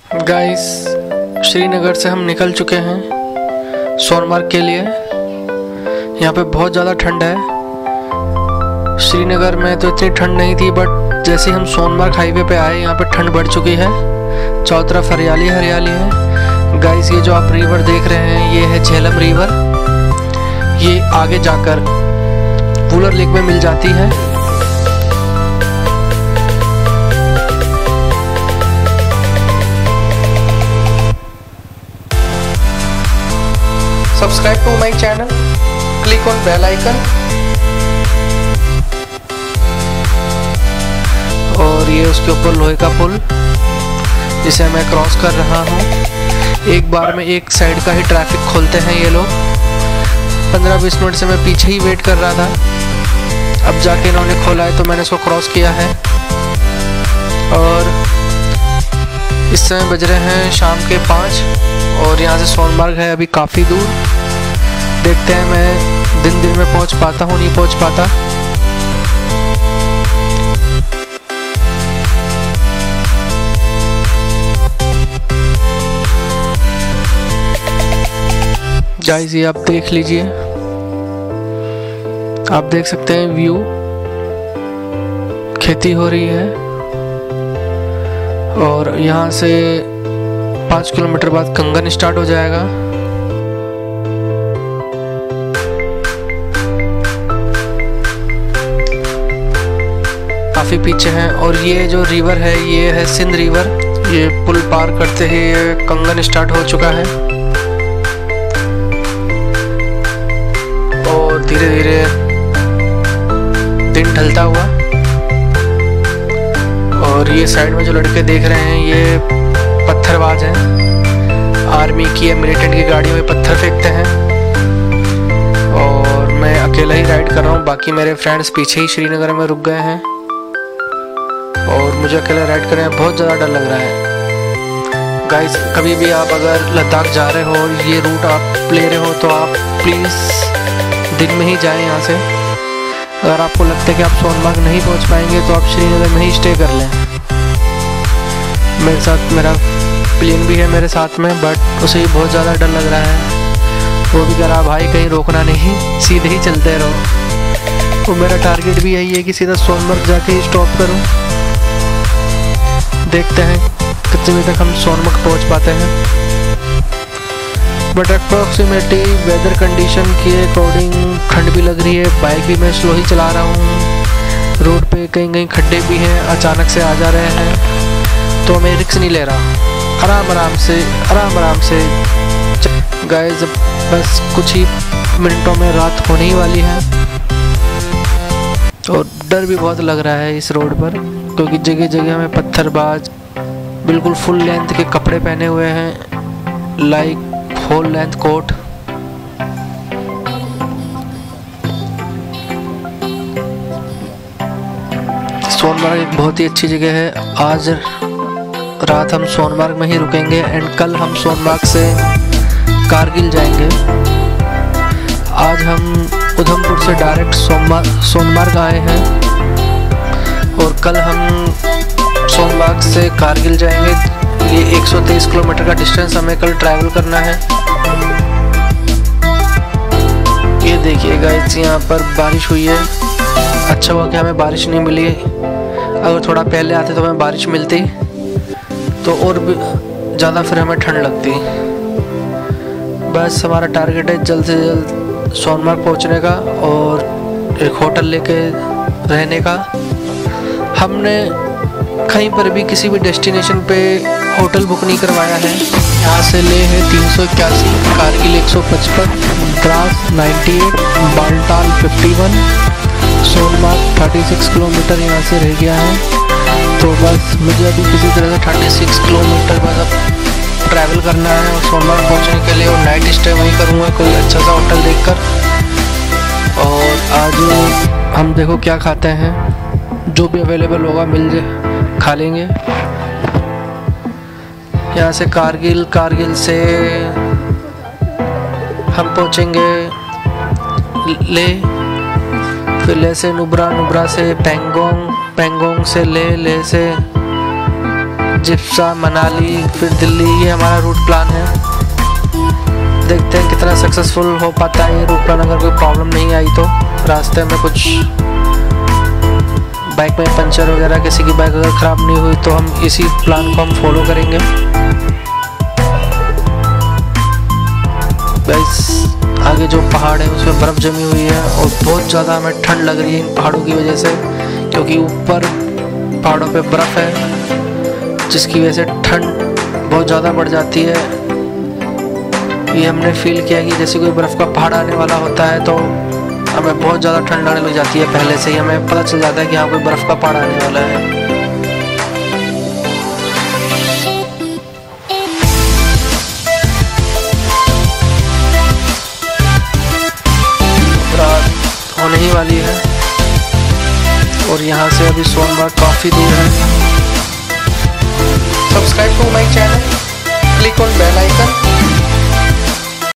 Guys, Srinagar से हम निकल चुके हैं सोनमार्ग के लिए। यहाँ पे बहुत ज़्यादा ठंड है। श्रीनगर में तो इतनी ठंड नहीं थी, बट जैसे हम सोनमार्ग हाईवे पे आए यहाँ पे ठंड बढ़ चुकी है। चारों तरफ हरियाली हरियाली है। गाइस, ये जो आप रिवर देख रहे हैं ये है झेलम रिवर। ये आगे जाकर वुलर लेक में मिल जाती है। Subscribe to my channel, click on bell icon और ये उसके ऊपर लोहे का पुल जिसे मैं क्रॉस कर रहा हूँ। एक बार में एक साइड का ही ट्रैफिक खोलते हैं ये लोग। 15-20 मिनट से मैं पीछे ही वेट कर रहा था, अब जाके इन्होंने खोला है तो मैंने इसको क्रॉस किया है। और इस समय बज रहे हैं शाम के 5 और यहाँ से सोनमार्ग है अभी काफ़ी दूर। देखते हैं मैं दिन में पहुँच पाता हूँ नहीं पहुँच पाता। गाइस, ये आप देख लीजिए, आप देख सकते हैं व्यू। खेती हो रही है और यहाँ से 5 किलोमीटर बाद कंगन स्टार्ट हो जाएगा। काफी पीछे हैं और ये जो रिवर है ये है सिंध रिवर। ये पुल पार करते ही ये कंगन स्टार्ट हो चुका है और धीरे धीरे दिन ढलता हुआ। और ये साइड में जो लड़के देख रहे हैं ये पत्थरबाज हैं। आर्मी की या मिलिटेंट की गाड़ियों में पत्थर फेंकते हैं और मैं अकेला ही राइड कर रहा हूँ। बाकी मेरे फ्रेंड्स पीछे ही श्रीनगर में रुक गए हैं और मुझे अकेला राइड करने में बहुत ज़्यादा डर लग रहा है। गाइस, कभी भी आप अगर लद्दाख जा रहे हो, ये रूट आप ले रहे हो तो आप प्लीज़ दिन में ही जाएं यहाँ से। अगर आपको लगता है कि आप सोनमार्ग नहीं पहुँच पाएंगे तो आप श्रीनगर में ही स्टे कर लें। मेरे साथ मेरा प्लेन भी है मेरे साथ में, बट उसे भी बहुत ज़्यादा डर लग रहा है। वो भी कह रहा भाई कहीं रोकना नहीं, सीधे ही चलते रहो। तो मेरा टारगेट भी यही है कि सीधा सोनमार्ग जाके ही स्टॉप करूं। देखते हैं कितने तक हम सोनमार्ग पहुंच पाते हैं। बट अप्रॉक्सीमेटली वेदर कंडीशन के अकॉर्डिंग ठंड भी लग रही है। बाइक भी मैं स्लो ही चला रहा हूँ। रोड पे कहीं कहीं खड्डे भी हैं, अचानक से आ जा रहे हैं, तो मैं रिस्क नहीं ले रहा। आराम आराम से गाइस, बस कुछ ही मिनटों में रात होने ही वाली है और डर भी बहुत लग रहा है इस रोड पर, क्योंकि जगह जगह में पत्थरबाज बिल्कुल फुल लेंथ के कपड़े पहने हुए हैं, like whole length coat. Sonamarg एक बहुत ही अच्छी जगह है। आज रात हम सोनमार्ग में ही रुकेंगे एंड कल हम सोनमार्ग से कारगिल जाएंगे। आज हम उधमपुर से डायरेक्ट सोनमार्ग आए हैं और कल हम सोनमार्ग से कारगिल जाएंगे। ये 123 किलोमीटर का डिस्टेंस हमें कल ट्रैवल करना है। ये देखिए गाइस, यहाँ पर बारिश हुई है। अच्छा हुआ कि हमें बारिश नहीं मिली। अगर थोड़ा पहले आते तो हमें बारिश मिलती तो और भी ज़्यादा फिर हमें ठंड लगती। बस हमारा टारगेट है जल्द से जल्द सोनमार्ग पहुँचने का और एक होटल लेके रहने का। हमने कहीं पर भी किसी भी डेस्टिनेशन पे होटल बुक नहीं करवाया है। यहाँ से ले है 381, कारगिल 155, द्रास 98, बालटाल 51, सोनमार्ग 36 किलोमीटर यहाँ से रह गया है। तो बस मुझे अभी किसी तरह से 36 किलोमीटर बस अब ट्रैवल करना है और सोनमार्ग पहुँचने के लिए और नाइट स्टे वहीं करूँगा कोई अच्छा सा होटल देखकर। और आज हम देखो क्या खाते हैं, जो भी अवेलेबल होगा मिल जाए खा लेंगे। यहाँ से कारगिल से हम पहुँचेंगे ले, फिर ले से नुब्रा से पैंगोंग से ले से जिप्सा, मनाली, फिर दिल्ली, ये हमारा रूट प्लान है। देखते हैं कितना सक्सेसफुल हो पाता है ये रूट प्लान। अगर कोई प्रॉब्लम नहीं आई तो रास्ते में कुछ बाइक में पंचर वगैरह, किसी की बाइक अगर ख़राब नहीं हुई तो हम इसी प्लान को हम फॉलो करेंगे। गाइस आगे जो पहाड़ है उसमें बर्फ़ जमी हुई है और बहुत ज़्यादा हमें ठंड लग रही है इन पहाड़ों की वजह से, क्योंकि ऊपर पहाड़ों पे बर्फ़ है जिसकी वजह से ठंड बहुत ज़्यादा बढ़ जाती है। ये हमने फील किया कि जैसे कोई बर्फ़ का पहाड़ आने वाला होता है तो हमें बहुत ज़्यादा ठंड लगने लग जाती है। पहले से ही हमें पता चल जाता है कि हाँ कोई बर्फ़ का पहाड़ आने वाला है। रात होने ही वाली है और यहाँ से अभी सोनमार्ग काफ़ी दूर है। Subscribe to my channel, click on bell icon